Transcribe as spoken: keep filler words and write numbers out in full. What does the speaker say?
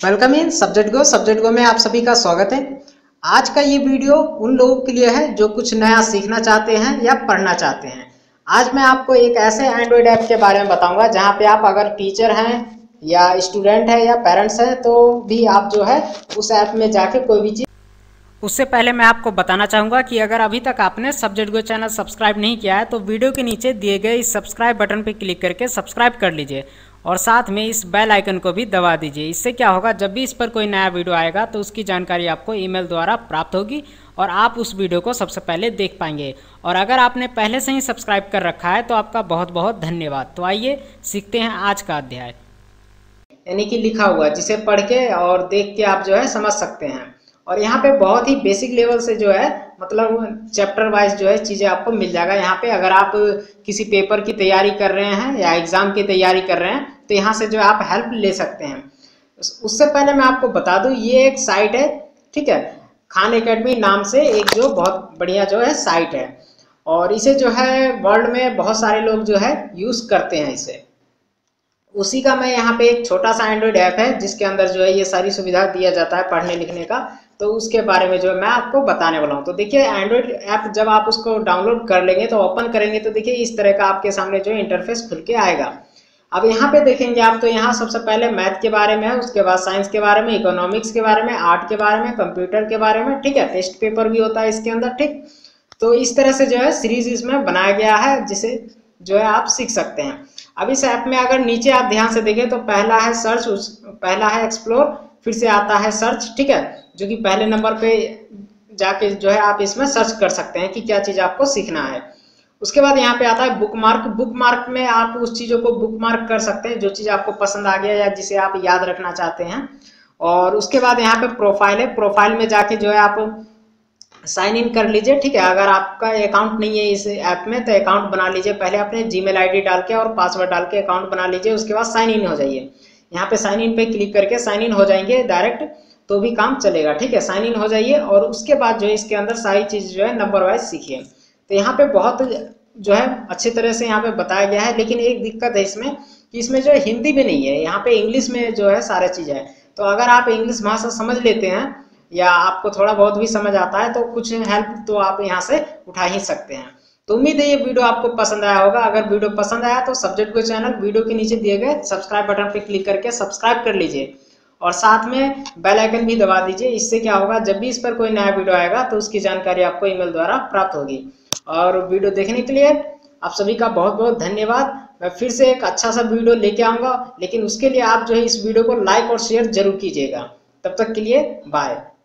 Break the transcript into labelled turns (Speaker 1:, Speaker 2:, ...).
Speaker 1: Welcome in subject go subject go में आप सभी का स्वागत है। आज का ये वीडियो उन लोगों के लिए है जो कुछ नया सीखना चाहते हैं या पढ़ना चाहते हैं। आज मैं आपको एक ऐसे एंड्रॉयड ऐप के बारे में बताऊंगा जहां पे आप अगर टीचर हैं या स्टूडेंट हैं या पेरेंट्स हैं तो भी आप जो है उस ऐप में जाके कोई भी चीज़। उससे पहले मैं आपको बताना चाहूँगा कि अगर अभी तक आपने सब्जेक्ट गो चैनल सब्सक्राइब नहीं किया है तो वीडियो के नीचे दिए गए इस सब्सक्राइब बटन पर क्लिक करके सब्सक्राइब कर लीजिए और साथ में इस बेल आइकन को भी दबा दीजिए। इससे क्या होगा, जब भी इस पर कोई नया वीडियो आएगा तो उसकी जानकारी आपको ईमेल द्वारा प्राप्त होगी और आप उस वीडियो को सबसे पहले देख पाएंगे। और अगर आपने पहले से ही सब्सक्राइब कर रखा है तो आपका बहुत बहुत धन्यवाद। तो आइए सीखते हैं आज का अध्याय, यानी कि लिखा हुआ जिसे पढ़ के और देख के आप जो है समझ सकते हैं। और यहाँ पे बहुत ही बेसिक लेवल से जो है मतलब चैप्टर वाइज जो है चीज़ें आपको मिल जाएगा। यहाँ पे अगर आप किसी पेपर की तैयारी कर रहे हैं या एग्ज़ाम की तैयारी कर रहे हैं तो यहाँ से जो है आप हेल्प ले सकते हैं। उससे पहले मैं आपको बता दूँ, ये एक साइट है, ठीक है, खान एकेडमी नाम से एक जो बहुत बढ़िया जो है साइट है और इसे जो है वर्ल्ड में बहुत सारे लोग जो है यूज़ करते हैं इसे। उसी का मैं यहाँ पे एक छोटा सा एंड्रॉयड ऐप है जिसके अंदर जो है ये सारी सुविधा दिया जाता है पढ़ने लिखने का, तो उसके बारे में जो है मैं आपको बताने वाला हूँ। तो देखिए एंड्रॉयड ऐप जब आप उसको डाउनलोड कर लेंगे तो ओपन करेंगे तो देखिए इस तरह का आपके सामने जो है इंटरफेस खुल के आएगा। अब यहाँ पे देखेंगे आप तो यहाँ सबसे पहले मैथ के बारे में है, उसके बाद साइंस के बारे में, इकोनॉमिक्स के बारे में, आर्ट के बारे में, कंप्यूटर के बारे में, ठीक है, टेस्ट पेपर भी होता है इसके अंदर, ठीक। तो इस तरह से जो है सीरीज इसमें बनाया गया है जिसे जो है आप सीख सकते हैं। अब इस ऐप में अगर नीचे आप ध्यान से देखें तो पहला है सर्च, उस पहला है एक्सप्लोर, फिर से आता है सर्च, ठीक है, जो कि पहले नंबर पे जाके जो है आप इसमें सर्च कर सकते हैं कि क्या चीज़ आपको सीखना है। उसके बाद यहाँ पे आता है बुक मार्क। बुक मार्क में आप उस चीज़ों को बुक मार्क कर सकते हैं जो चीज़ आपको पसंद आ गया या जिसे आप याद रखना चाहते हैं। और उसके बाद यहाँ पे प्रोफाइल है। प्रोफाइल में जाके जो है आप साइन इन कर लीजिए, ठीक है। अगर आपका अकाउंट नहीं है इस ऐप में तो अकाउंट बना लीजिए, पहले अपने जीमेल आईडी डाल के और पासवर्ड डाल के अकाउंट बना लीजिए। उसके बाद साइन इन हो जाइए। यहाँ पे साइन इन पे क्लिक करके साइन इन हो जाएंगे डायरेक्ट, तो भी काम चलेगा, ठीक है। साइन इन हो जाइए और उसके बाद जो है इसके अंदर सारी चीज़ जो है नंबर वाइज सीखिए। तो यहाँ पे बहुत जो है अच्छी तरह से यहाँ पे बताया गया है, लेकिन एक दिक्कत है इसमें कि इसमें जो है हिंदी में नहीं है, यहाँ पे इंग्लिश में जो है सारी चीज़ है। तो अगर आप इंग्लिश भाषा समझ लेते हैं या आपको थोड़ा बहुत भी समझ आता है तो कुछ हेल्प तो आप यहाँ से उठा ही सकते हैं। तो उम्मीद है ये वीडियो आपको पसंद आया होगा। अगर वीडियो पसंद आया तो सब्जेक्ट गो चैनल वीडियो के नीचे दिए गए सब्सक्राइब बटन पर क्लिक करके सब्सक्राइब कर लीजिए और साथ में बेल आइकन भी दबा दीजिए। इससे क्या होगा, जब भी इस पर कोई नया वीडियो आएगा तो उसकी जानकारी आपको ईमेल द्वारा प्राप्त होगी। और वीडियो देखने के लिए आप सभी का बहुत बहुत धन्यवाद। मैं फिर से एक अच्छा सा वीडियो लेके आऊँगा, लेकिन उसके लिए आप जो है इस वीडियो को लाइक और शेयर जरूर कीजिएगा। तब तक के लिए बाय।